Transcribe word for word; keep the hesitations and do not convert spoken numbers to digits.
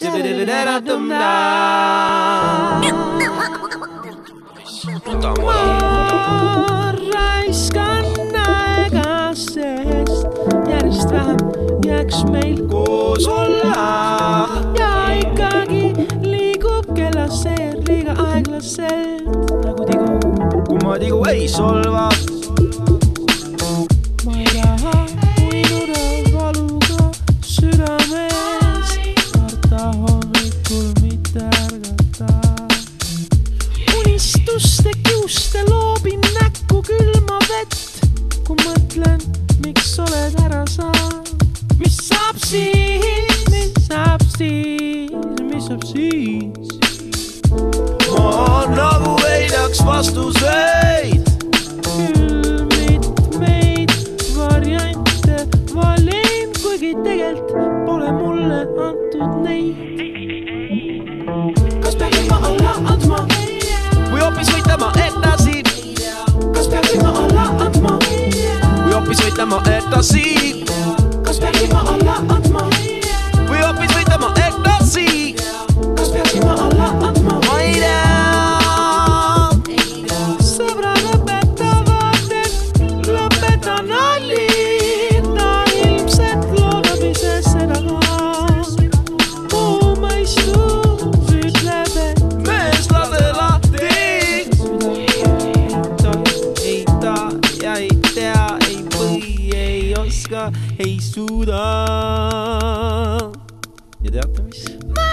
Ma raiskan aega, sest järjest vähem jääks meil koos olla. Ja ikkagi liigub kellaseer liiga aeglaselt nagu tigu, kui ma tigu ei solva. Ma ei taha uinuda valuga südames, karta hommikul mitte ärgata. Unistuste kiuste loobin näkku külma vett, kui mõtlen, miks oled ära saanud. Mis saab siis, mis saab siis, mis saab siis? Ma nagu veidaks vastuseid, küll mitmeid variante valin, kuigi tegelt pole mulle antud neid. Kas peaksin ma alla andma? Või hoopis võitlema edasi? Kas peaksin ma alla andma? Või hoopis võitlema edasi? Kas peaksin ma alla andma? Või hoopis võitlema edasi? Kas peaksin ma alla andma? Ma ei tea. Sõbrad õpetavad, et lõpeta nalli. Ta ilmselt loodab ise seda ka. Muu mõistus ütleb, et mees lase lahti. Ei ta ja ei tea, ei või, ei oska, ei suuda. Ja teate mis?